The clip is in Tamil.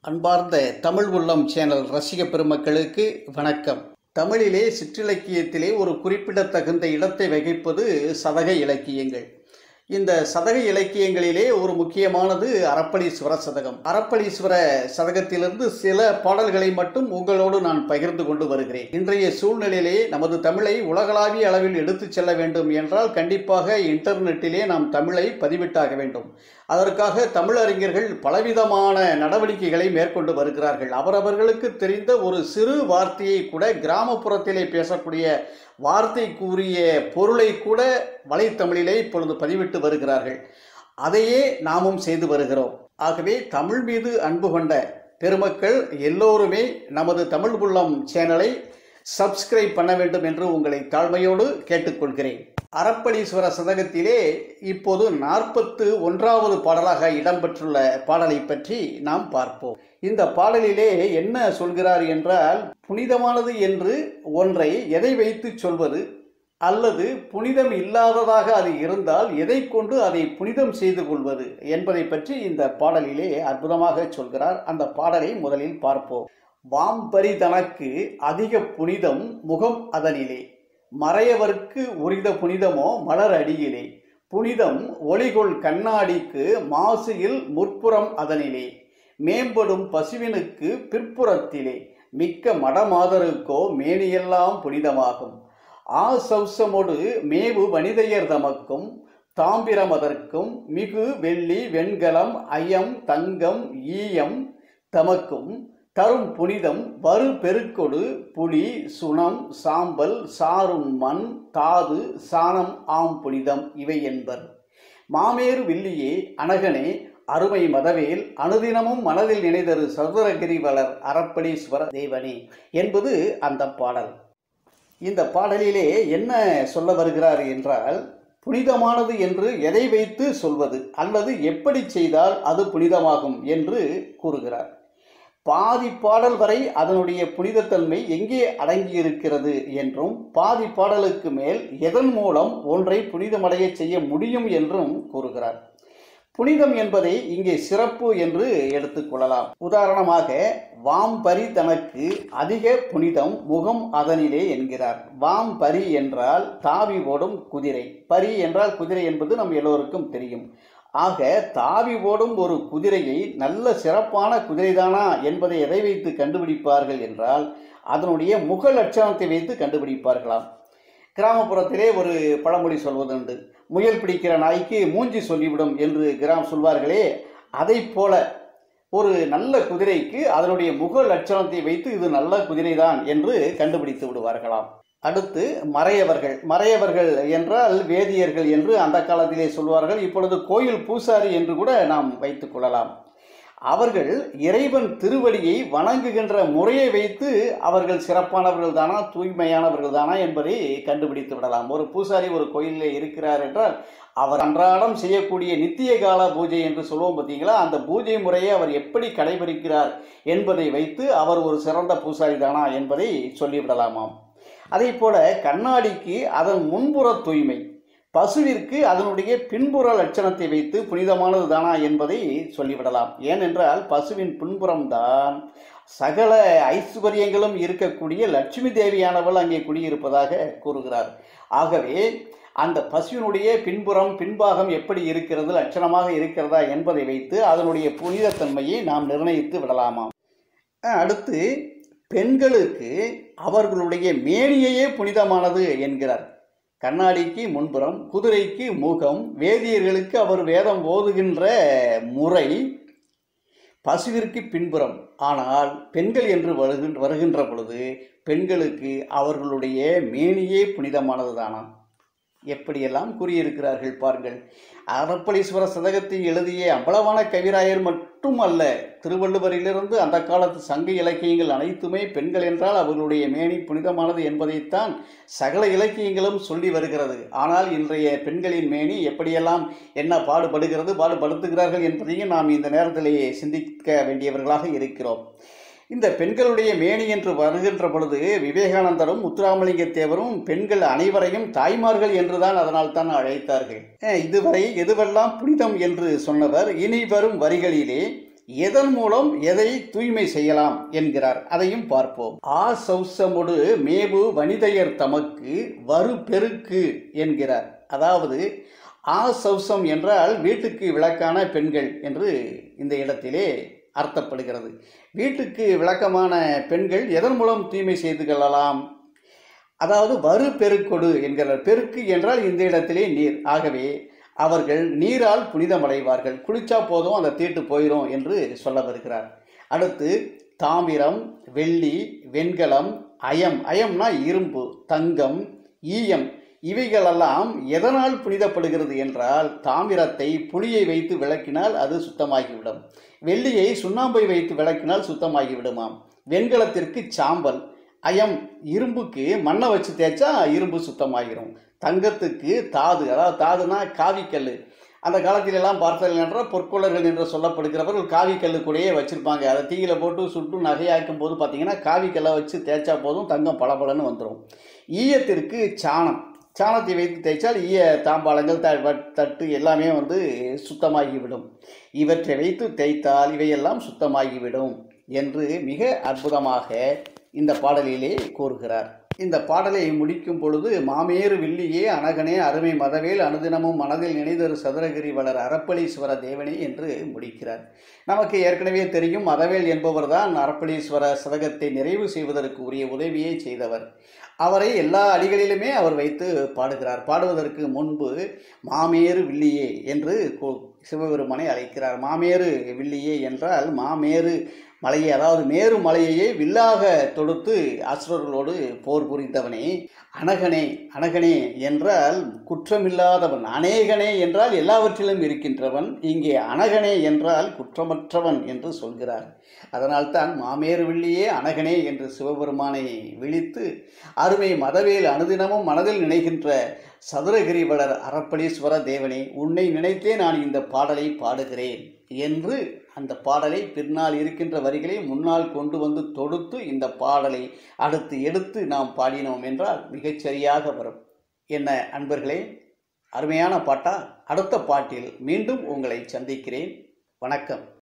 அன்பார்ந்த தமிழ் உள்ளம் சேனல் ரசிக பெருமக்களுக்கு வணக்கம். தமிழிலே சிற்றிலக்கியத்திலே ஒரு குறிப்பிடத்தகுந்த இடத்தை வகிப்பது சதக இலக்கியங்கள். இந்த சதக இலக்கியங்களிலே ஒரு முக்கியமானது அறப்பளீஸ்வர சதகம். அறப்பளீஸ்வர சதகத்திலிருந்து சில பாடல்களை மட்டும் உங்களோடு நான் பகிர்ந்து கொண்டு வருகிறேன். இன்றைய சூழ்நிலையிலே நமது தமிழை உலகளாவிய அளவில் எடுத்துச் செல்ல வேண்டும் என்றால் கண்டிப்பாக இன்டர்நெட்டிலே நாம் தமிழை பதிவிட்டாக வேண்டும். அதற்காக தமிழறிஞர்கள் பலவிதமான நடவடிக்கைகளை மேற்கொண்டு வருகிறார்கள். அவரவர்களுக்கு தெரிந்த ஒரு சிறு வார்த்தையை கூட கிராமப்புறத்திலே பேசக்கூடிய வார்த்தைக்குரிய பொருளை கூட வலைத்தமிழிலே இப்பொழுது பதிவிட்டு வருகிறார்கள். அதையே நாமும் செய்து வருகிறோம். ஆகவே தமிழ் மீது அன்பு கொண்ட பெருமக்கள் எல்லோருமே நமது தமிழ் உள்ளம் சேனலை சப்ஸ்கிரைப் பண்ண வேண்டும் என்று உங்களை தாழ்மையோடு கேட்டுக்கொள்கிறேன். அறப்பளீஸ்வர சதகத்திலே இப்போது 41வது பாடலாக இடம்பெற்றுள்ள பாடலை பற்றி நாம் பார்ப்போம். இந்த பாடலிலே என்ன சொல்கிறார் என்றால், புனிதமானது என்று ஒன்றை எதை வைத்து சொல்வது, அல்லது புனிதம் இல்லாததாக அது இருந்தால் எதை கொண்டு அதை புனிதம் செய்து கொள்வது என்பதை பற்றி இந்த பாடலிலே அற்புதமாக சொல்கிறார். அந்த பாடலை முதலில் பார்ப்போம். வாம்பரி தனக்கு அதிக புனிதம் முகம் அதனிலே, மறையவர்க்கு உரித புனிதமோ மலர் அடியிலே, புனிதம் ஒளிகொள் கண்ணாடிக்கு மாசுயில் முற்புறம் அதனிலே, மேம்படும் பசுவினுக்கு பிற்புறத்திலே, மிக்க மடமாதருக்கோ மேனியெல்லாம் புனிதமாகும். சௌசமொடு மேவு வனிதையர் தமக்கும் தாம்பிரமதற்கும் மிகு வெள்ளி வெண்கலம் அயம் தங்கம் ஈயம் தமக்கும் தரும் புனிதம் வரு பெருக்கொடு புலி சுணம் சாம்பல் சாரும் மண் தாது சாணம் ஆம் புனிதம் இவை என்பர். மாமேறு வில்லியே அனகனே அருமை மதவேல் அனுதினமும் மனதில் நினைதரு சதுரகிரி வளர் அறப்பளீஸ்வர தேவனே என்பது அந்த பாடல். இந்த பாடலிலே என்ன சொல்ல வருகிறார் என்றால், புனிதமானது என்று எதை வைத்து சொல்வது அல்லது எப்படி செய்தால் அது புனிதமாகும் என்று கூறுகிறார். பாதி பாடல் வரை அதனுடைய புனிதத்தன்மை எங்கே அடங்கியிருக்கிறது என்றும், பாதி பாடலுக்கு மேல் எதன் மூலம் ஒன்றை புனிதமடைய செய்ய முடியும் என்றும் கூறுகிறார். புனிதம் என்பதை இங்கே சிறப்பு என்று எடுத்துக்கொள்ளலாம். உதாரணமாக, வாம்பரி தனக்கு அதிக புனிதம் முகம் அதனிலே என்கிறார். வாம்பரி என்றால் தாவி ஓடும் குதிரை. பரி என்றால் குதிரை என்பது நம் எல்லோருக்கும் தெரியும். ஆக தாவி ஓடும் ஒரு குதிரையை நல்ல சிறப்பான குதிரைதானா என்பதை எதை வைத்து கண்டுபிடிப்பார்கள் என்றால், அதனுடைய முக லட்சணத்தை வைத்து கண்டுபிடிப்பார்களாம். கிராமப்புறத்திலே ஒரு பழமொழி சொல்வதுண்டு, முயல் பிடிக்கிற நாய்க்கு மூஞ்சி சொல்லிவிடும் என்று சொல்வார்களே, அதை போல ஒரு நல்ல குதிரைக்கு அதனுடைய முக லட்சணத்தை வைத்து இது நல்ல குதிரைதான் என்று கண்டுபிடித்து விடுவார்களாம். அடுத்து மறையவர்கள். மறையவர்கள் என்றால் வேதியர்கள் என்று அந்த காலத்திலே சொல்வார்கள். இப்பொழுது கோயில் பூசாரி என்று கூட நாம் வைத்துக் கொள்ளலாம். அவர்கள் இறைவன் திருவடியை வணங்குகின்ற முறையை வைத்து அவர்கள் சிறப்பானவர்கள் தானா, தூய்மையானவர்கள் தானா என்பதை கண்டுபிடித்து விடலாம். ஒரு பூசாரி ஒரு கோயிலில் இருக்கிறார் என்றால் அவர் அன்றாடம் செய்யக்கூடிய நித்திய கால பூஜை என்று சொல்லுவோம் பார்த்தீங்களா, அந்த பூஜை முறையை அவர் எப்படி கடைபிடிக்கிறார் என்பதை வைத்து அவர் ஒரு சிறந்த பூசாரி தானா என்பதை சொல்லிவிடலாமாம். அதே போல கண்ணாடிக்கு அதன் முன்புற தூய்மை, பசுவிற்கு அதனுடைய பின்புற லட்சணத்தை வைத்து புனிதமானது தானா என்பதை சொல்லிவிடலாம். ஏனென்றால் பசுவின் பின்புறம்தான் சகல ஐஸ்வர்யங்களும் இருக்கக்கூடிய லட்சுமி தேவியானவள் அங்கே குடியிருப்பதாக கூறுகிறார். ஆகவே அந்த பசுவினுடைய பின்பாகம் எப்படி இருக்கிறது, லட்சணமாக இருக்கிறதா என்பதை வைத்து அதனுடைய புனிதத்தன்மையை நாம் நிர்ணயித்து விடலாமாம். அடுத்து பெண்களுக்கு அவர்களுடைய மேனியையே புனிதமானது என்கிறார். கண்ணாடிக்கு முன்புறம், குதிரைக்கு முகம், வேதியர்களுக்கு அவர் வேதம் ஓதுகின்ற முறை, பசுவிற்கு பின்புறம். ஆனால் பெண்கள் என்று வருகின்ற பொழுது பெண்களுக்கு அவர்களுடைய மேனியே புனிதமானது தானா? எப்படியெல்லாம் கூறியிருக்கிறார்கள் பாருங்கள். அறப்பளீஸ்வர சதகத்தை எழுதிய அம்பலவான கவிராயர் மட்டுமல்ல, திருவள்ளுவரிலிருந்து அந்த காலத்து சங்க இலக்கியங்கள் அனைத்துமே பெண்கள் என்றால் அவர்களுடைய மேனி புனிதமானது என்பதைத்தான் சகல இலக்கியங்களும் சொல்லி வருகிறது. ஆனால் இன்றைய பெண்களின் மேனி எப்படியெல்லாம் என்ன பாடுபடுத்துகிறார்கள் என்பதையும் நாம் இந்த நேரத்திலேயே சிந்திக்க வேண்டியவர்களாக இருக்கிறோம். இந்த பெண்களுடைய மேனி என்று வருகின்ற பொழுது விவேகானந்தரும் முத்துராமலிங்க தேவரும் பெண்கள் அனைவரையும் தாய்மார்கள் என்றுதான் அதனால் தான் அழைத்தார்கள். இதுவரை எதுவெல்லாம் புனிதம் என்று சொன்னவர் இனி வரும் வரிகளிலே எதன் மூலம் எதை தூய்மை செய்யலாம் என்கிறார். அதையும் பார்ப்போம். சௌசமுடு மேவு வனிதையர் தமக்கு வரு பெருக்கு என்கிறார். அதாவது சௌசம் என்றால் வீட்டுக்கு விளக்கான பெண்கள் என்று இந்த இடத்திலே அர்த்தப்படுகிறது. வீட்டுக்கு விளக்கமான பெண்கள் எதன் மூலம் தூய்மை செய்து கொள்ளலாம்? அதாவது வரு பெருக்கொடு என்கிறார். பெருக்கு என்றால் இந்த இடத்திலே நீர். ஆகவே அவர்கள் நீரால் புனிதமடைவார்கள். குளிச்சா போதும் அந்த தீட்டு போயிடும் என்று சொல்ல வருகிறார். அடுத்து தாமிரம், வெள்ளி, வெண்கலம், அயம்னா இரும்பு, தங்கம், ஈயம் இவைகளெல்லாம் எதனால் புனிதப்படுகிறது என்றால் தாமிரத்தை புளியை வைத்து விளக்கினால் அது சுத்தமாகிவிடும். வெள்ளியை சுண்ணாம்பை வைத்து விளக்கினால் சுத்தமாகிவிடுமாம். வெண்கலத்திற்கு சாம்பல், இரும்புக்கு மண்ணை வச்சு தேய்ச்சா இரும்பு சுத்தமாகிடும். தங்கத்துக்கு தாது, அதாவது தாதுனா காவிக்கல். அந்த காலத்திலெல்லாம் பார்த்தல் என்றால் பொற்கொள்ளர்கள் என்று சொல்லப்படுகிறவர்கள் காவிக்கல் கூடயே வச்சுருப்பாங்க. அதை தீயில போட்டு சுட்டு நகையாக்கும் போது பார்த்தீங்கன்னா காவிக்கல்லை வச்சு தேய்ச்சா போதும் தங்கம் பளபளன்னு வந்துடும். ஈயத்திற்கு சாணத்தை வைத்து தேய்ச்சால் ஈய தாம்பாளங்கள் தட்டு எல்லாமே சுத்தமாகிவிடும். இவற்றை வைத்து தேய்த்தால் இவையெல்லாம் சுத்தமாகிவிடும் என்று மிக அற்புதமாக இந்த பாடலிலே கூறுகிறார். இந்த பாடலை முடிக்கும் பொழுது மாமேறு வில்லியே அனகனே அருமை மதவேல் அனுதினமும் மனதில் நினைதொரு சதுரகிரி வளர் அறப்பளீஸ்வர தேவனே என்று முடிக்கிறார். நமக்கு ஏற்கனவே தெரியும், மதவேல் என்பவர் தான் அறப்பளீஸ்வர சதகத்தை நிறைவு செய்வதற்கு உரிய உதவியை செய்தவர். அவரை எல்லா அடிகளிலுமே அவர் வைத்து பாடுகிறார். பாடுவதற்கு முன்பு மாமேறு வில்லியே என்று சிவபெருமானை அழைக்கிறார். மாமேறு வில்லியே என்றால் மாமேறு மலையை, அதாவது மேரு மலையையே வில்லாக தொடுத்து அசுரர்களோடு போர் புரிந்தவனே. அனகனே என்றால் குற்றமில்லாதவன், அநேகனே என்றால் எல்லாவற்றிலும் இருக்கின்றவன். இங்கே அனகனே என்றால் குற்றமற்றவன் என்று சொல்கிறார். அதனால்தான் மாமேறு வில்லியே அனகனே என்று சிவபெருமானை விழித்து அருமை மதவேல் அனுதினமும் மனதில் நினைக்கின்ற சதுரகிரிவளர் அறப்பளீஸ்வர தேவனே, உன்னை நினைத்தே நான் இந்த பாடலை பாடுகிறேன் என்று அந்த பாடலை பின்னால் இருக்கின்ற வரிகளை முன்னால் கொண்டு வந்து தொடுத்து இந்த பாடலை அடுத்து எடுத்து நாம் பாடினோம் என்றால் மிகச்சரியாக வரும். என்ன அன்பர்களே, அருமையான பாட்டா? அடுத்த பாட்டில் மீண்டும் உங்களை சந்திக்கிறேன். வணக்கம்.